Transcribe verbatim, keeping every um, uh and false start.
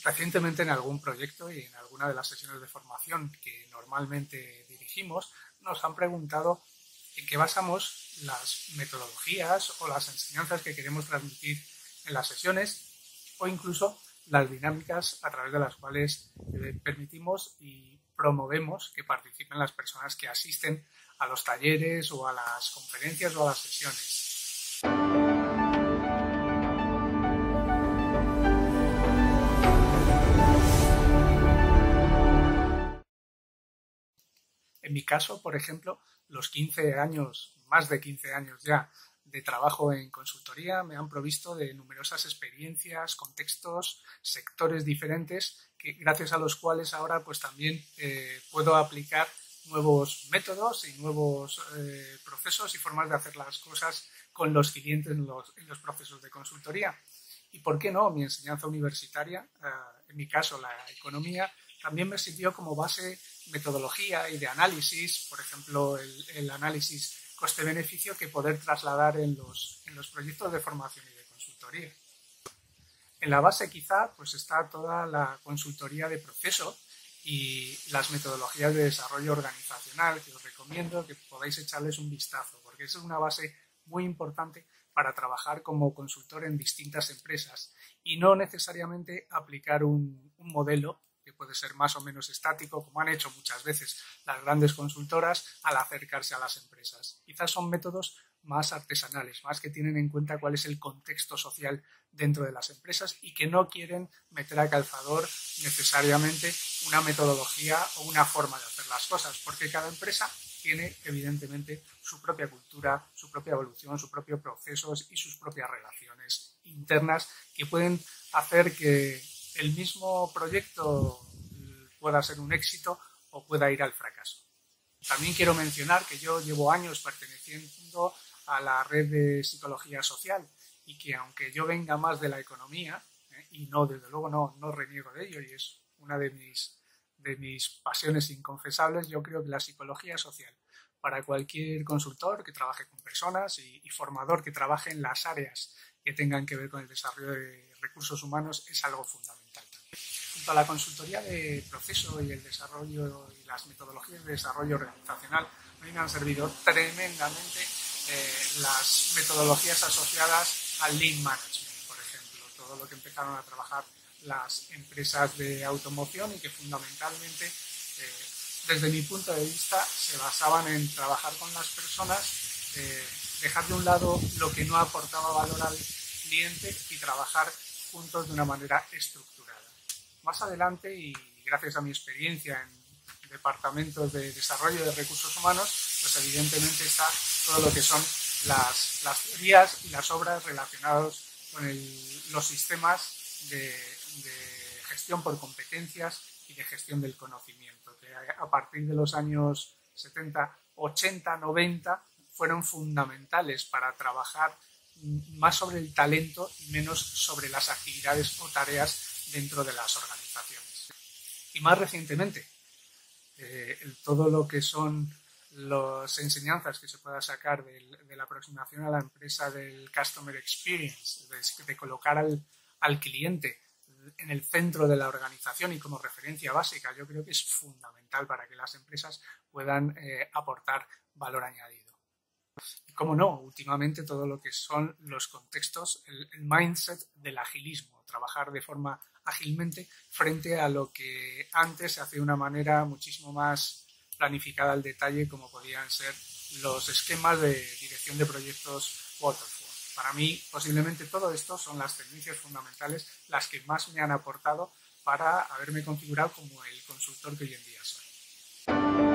Recientemente en algún proyecto y en alguna de las sesiones de formación que normalmente dirigimos nos han preguntado en qué basamos las metodologías o las enseñanzas que queremos transmitir en las sesiones o incluso las dinámicas a través de las cuales eh, permitimos y promovemos que participen las personas que asisten a los talleres o a las conferencias o a las sesiones. En mi caso, por ejemplo, los quince años, más de quince años ya de trabajo en consultoría me han provisto de numerosas experiencias, contextos, sectores diferentes, que, gracias a los cuales ahora pues también eh, puedo aplicar nuevos métodos y nuevos eh, procesos y formas de hacer las cosas con los clientes en los, en los procesos de consultoría. Y por qué no, mi enseñanza universitaria, eh, en mi caso la economía, también me sirvió como base metodología y de análisis, por ejemplo, el, el análisis coste-beneficio que poder trasladar en los, en los proyectos de formación y de consultoría. En la base quizá pues está toda la consultoría de proceso y las metodologías de desarrollo organizacional que os recomiendo que podáis echarles un vistazo, porque es una base muy importante para trabajar como consultor en distintas empresas y no necesariamente aplicar un, un modelo que puede ser más o menos estático, como han hecho muchas veces las grandes consultoras al acercarse a las empresas. Quizás son métodos más artesanales, más que tienen en cuenta cuál es el contexto social dentro de las empresas y que no quieren meter a calzador necesariamente una metodología o una forma de hacer las cosas, porque cada empresa tiene evidentemente su propia cultura, su propia evolución, sus propios procesos y sus propias relaciones internas que pueden hacer que el mismo proyecto pueda ser un éxito o pueda ir al fracaso. También quiero mencionar que yo llevo años perteneciendo a la red de psicología social y que aunque yo venga más de la economía, eh, y no, desde luego no, no reniego de ello y es una de mis, de mis pasiones inconfesables, yo creo que la psicología social para cualquier consultor que trabaje con personas y, y formador que trabaje en las áreas que tengan que ver con el desarrollo de recursos humanos es algo fundamental. Junto a la consultoría de proceso y el desarrollo y las metodologías de desarrollo organizacional, a mí me han servido tremendamente eh, las metodologías asociadas al Lean Management, por ejemplo, todo lo que empezaron a trabajar las empresas de automoción y que fundamentalmente, eh, desde mi punto de vista, se basaban en trabajar con las personas, eh, dejar de un lado lo que no aportaba valor al cliente y trabajar juntos de una manera estructurada. Más adelante, y gracias a mi experiencia en departamentos de desarrollo de recursos humanos, pues evidentemente está todo lo que son las, las teorías y las obras relacionadas con el, los sistemas de, de gestión por competencias y de gestión del conocimiento, que a partir de los años setenta, ochenta, noventa fueron fundamentales para trabajar más sobre el talento y menos sobre las actividades o tareas dentro de las organizaciones. Y más recientemente, eh, todo lo que son las enseñanzas que se pueda sacar de, de la aproximación a la empresa del Customer Experience, de, de colocar al, al cliente en el centro de la organización y como referencia básica, yo creo que es fundamental para que las empresas puedan eh, aportar valor añadido. Y cómo no, últimamente todo lo que son los contextos, el, el mindset del agilismo, trabajar de forma ágilmente frente a lo que antes se hacía de una manera muchísimo más planificada al detalle, como podían ser los esquemas de dirección de proyectos Waterfall. Para mí, posiblemente todo esto son las tendencias fundamentales, las que más me han aportado para haberme configurado como el consultor que hoy en día soy.